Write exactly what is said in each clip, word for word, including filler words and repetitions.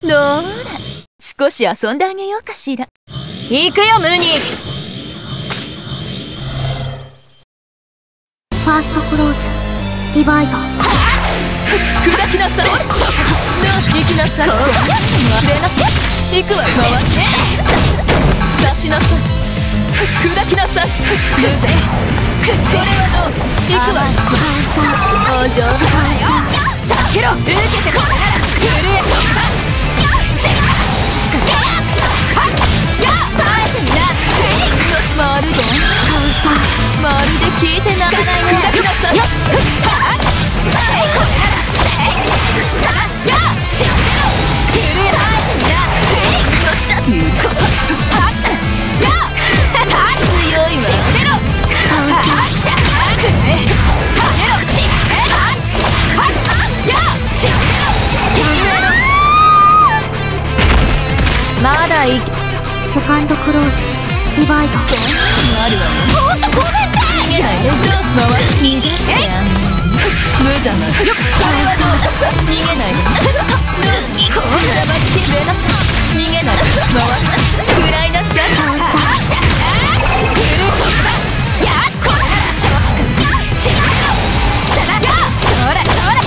どうだ、少し遊んであげようかしら。行くよムーニー。 ファーストクローズディバイド。 砕きなさい。行きなさい。出なさい。行くわ。回って出しなさい。砕きなさい。無ぜ。これはどう。行くわ。お上手だよ。避けろ。受けてこれなら震えしょうか。まるでまるで聞いてならないね。砕きなさい。まだいセカンドクローズディバイド。 あるわね。もっとごめんね。逃げないでしょ。回る。逃がしてやん。無様よ。それはどうだ。逃げないで。こんなばっきれなさい。逃げないで。回った食らいなさい。許しだ。やっこらしか下だ。そらそら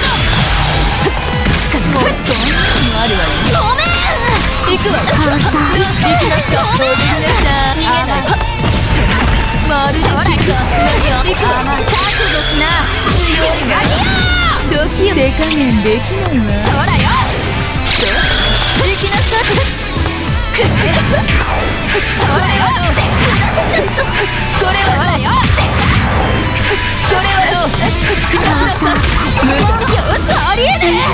しかもっとあるわね。ごめん。行くわ。行きなさい。逃げない。まるでピカ行くわ。覚悟しな。強いわ。時を手加減できないわ。そらよ。行きなさい。くっそらよ。砕けちゃいそう。これはどうよ。これはどう。砕きなさい。無駄。よしありえね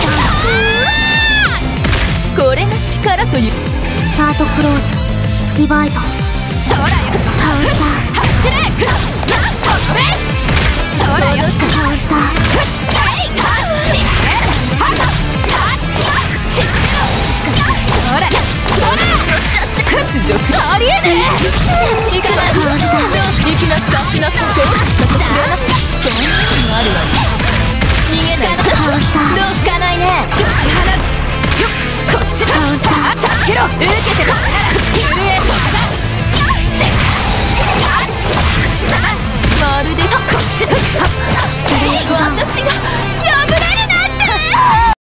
え。これが力という。 サードクローズディバイド。 そらよ。カウンター。走れ。やっとこれ。そらよ。 カウンター。 はいか。しれ。はっ。しれ。そら。そら。ちょっと屈辱。ありえねえ。行かない。行きなさい。しなさい。そう。そこくれなさい。そんなのあるわね。逃げない。どうかないね。よっこっちだ。避けろ。受けてこ震えそうだ。まるでこっちだ。私が